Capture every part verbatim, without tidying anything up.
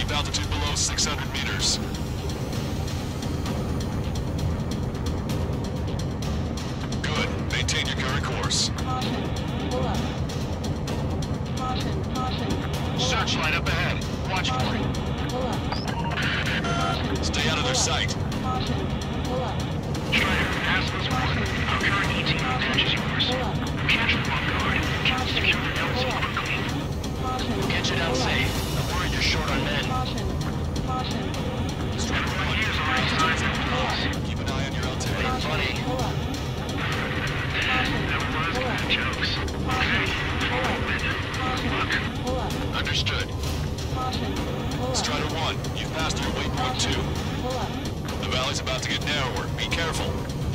Keep altitude below six hundred meters. Good. Maintain your current course. Caution. Pull up. Caution. Caution. Pull Searchlight up ahead. Watch up. for it. Pull up. Caution. Stay out of their sight. Caution. Pull up. Strider, ask this one. Our current E T matches yours. Pull up. Catch them off guard. Keep the secure notes quickly. Caution. We'll get you down safe. I'm worried you're short on men. Caution. Caution. Everyone here's already signs and close. Keep an eye on your altitude. Caution. Funny. Pull up. Caution. That was Pull up. good jokes. Caution. Pull up. Caution. Pull up. Understood. Caution. Pull up. Strider one, you've passed your waypoint two. Pull up. The valley's about to get narrower. Be careful.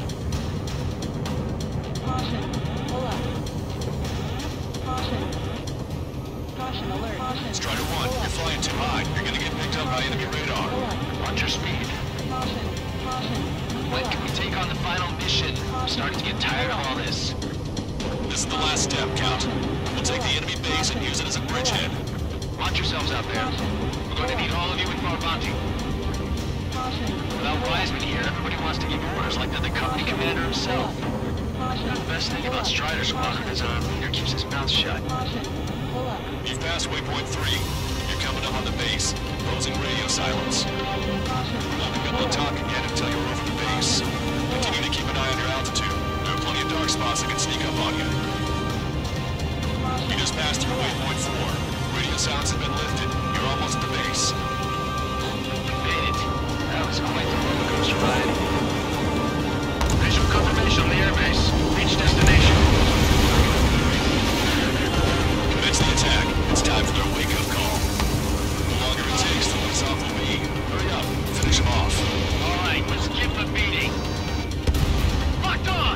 Caution. Pull up. Caution. Caution alert. Caution. Strider one, Pull you're up. flying too high. You're gonna get picked up by enemy Pull radar. up. Watch your speed. Caution. Caution. When can we take on the final mission? I'm starting to get tired of all this. This is the last step, Count. We'll take the enemy base and use it as a bridgehead. Watch yourselves out there. We're going to need all of you in Farbanti. Caution. Without Wiseman here, everybody wants to give orders like they're the company commander himself. Caution. The best thing about Strider Squadron is our leader keeps his mouth shut. Caution. Pull up. You've passed waypoint three. You're coming up on the base. Closing radio silence. Caution. Won't be able to talk again until you're over the base. Continue to keep an eye on your altitude. There are plenty of dark spots that can sneak up on you. You just passed through waypoint four. Radio sounds have been lifted. You're almost at the base. You made it. That was quite the roller coaster ride. Visual confirmation on the airbase. Reach destination. Commence the attack. It's time for their wake-up call. The longer it takes, the less off will be. Hurry up. Finish them off. All right, let's give the beating. Locked on!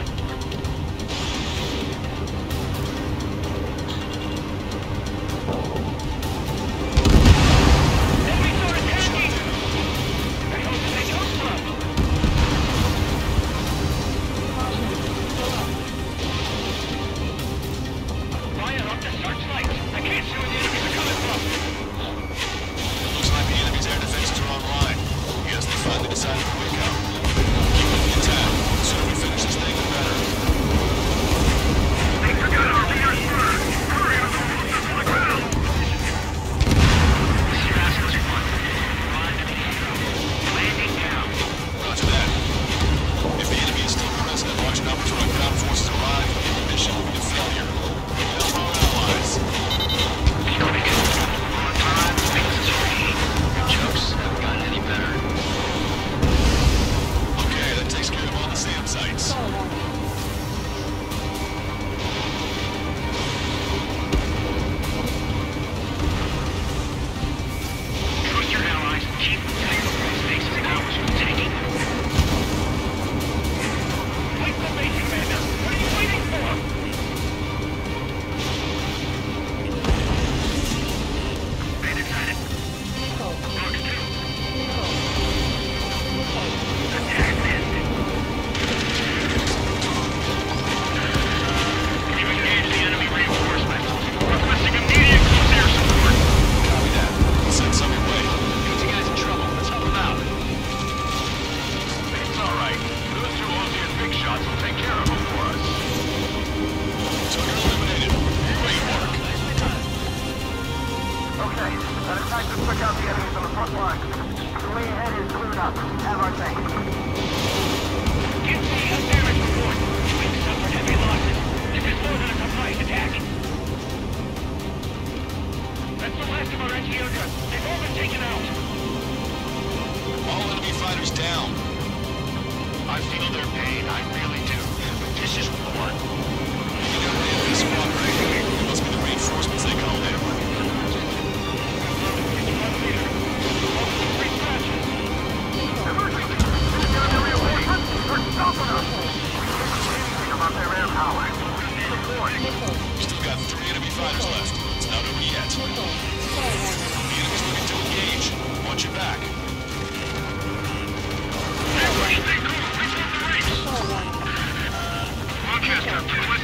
Rochester,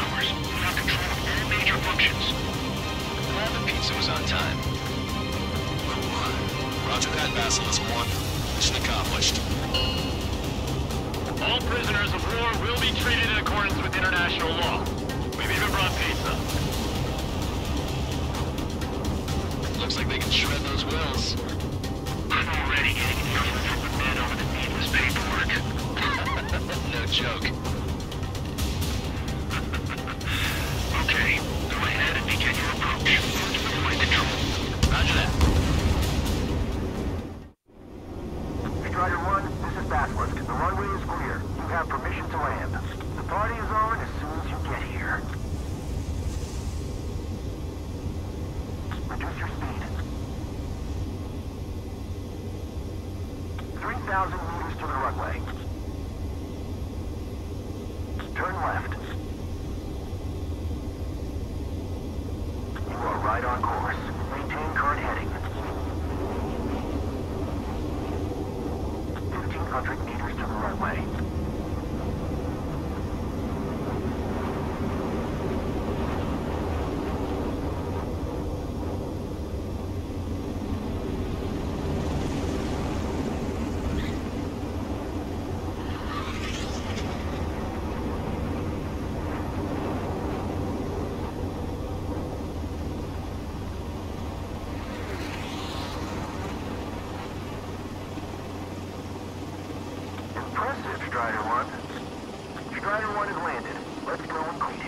maneuvers. We have control of all major functions. Glad the pizza was on time. Roger that, Basilisk one. Mission accomplished. All prisoners of war will be treated in accordance with international law. We've even brought pizza. Looks like they can shred those wills. I'm already getting feeling from the men over the needless paperwork. No joke. Okay, go ahead and begin your approach. Ultimate flight control. Roger that. Strider one, this is Basilisk. The runway is clear. You have permission to land. The party is on as soon as you get here. Reduce your speed. three thousand meters to the runway. Turn left. You are right on course. Maintain current heading. fifteen hundred meters to the runway. Impressive, Strider one. Strider one has landed. Let's go and greet him.